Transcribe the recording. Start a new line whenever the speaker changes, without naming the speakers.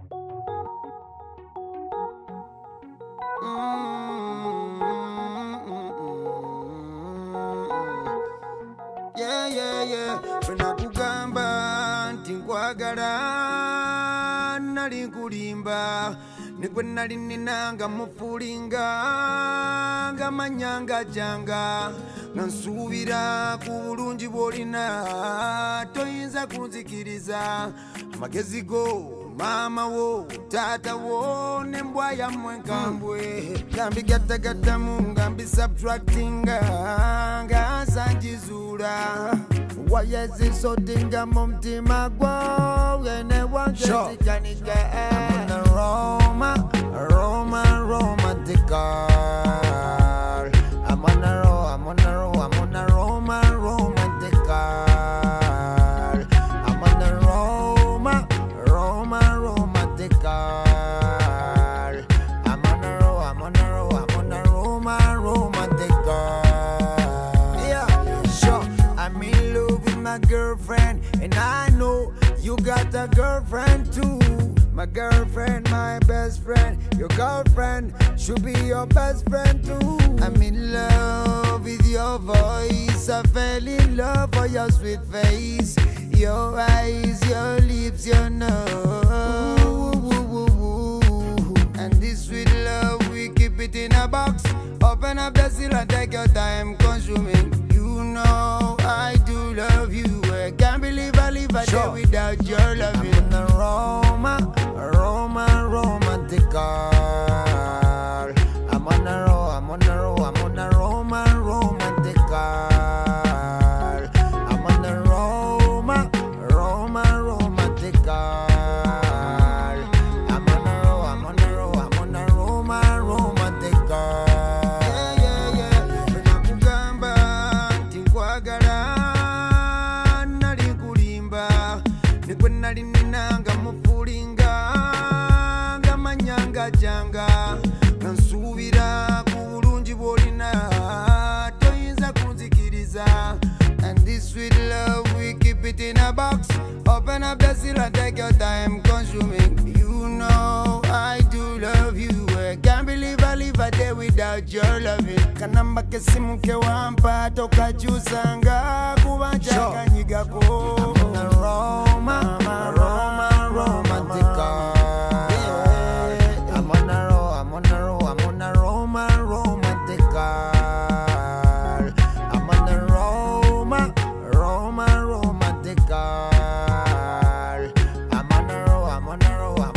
Yeah, yeah, yeah. Kugamba ntinkwagala nali nkulimba nikwe nali ninanga mufulinga nga manyanga janga nga nsuubira ku bulungi bw'olina toyinza kunzikiriza amagezi go mama wo tata wo nembwa yammwe nkambwe gambi gattagattamu nga mbisubtractinga nga nsanjizuula wayezisodinga mu mutima gwo yene wange zikanika romantic girl. I'm on a romantic girl. I'm on a romantic girl. I'm on a romantic girl. Yeah, sure. I'm in love with my girlfriend, and I know you got a girlfriend too. My girlfriend, my best friend. Your girlfriend should be your best friend too. I'm in love with your voice. I fell in love for your sweet face, your eyes, your lips, your nose. And this sweet love, we keep it in a box. Open up the seal and take your time consuming. You know I do love you. I can't believe I live a day without your loving. I'm on a romantic girl. I'm on a romantic girl. I'm on a romantic girl. I'm on a romantic girl. Yeah, yeah, yeah. Kugamba ntinkwagala nali nkulimba nikwe nali ninanga mufulinga nga manyanga janga nga nsuubira ku bulungi bw'olina toyinza kunzikiriza. And this sweet love, we keep it in a box. Open up the seal and take your time consuming. You know I do love you. I can't believe I live a day without your loving. Kanamba kesimu ke wampa tokakyusanga kuba nkyakanyigako. Romantic girl. I'm on a romantic girl. I'm on a romantic girl. I'm on a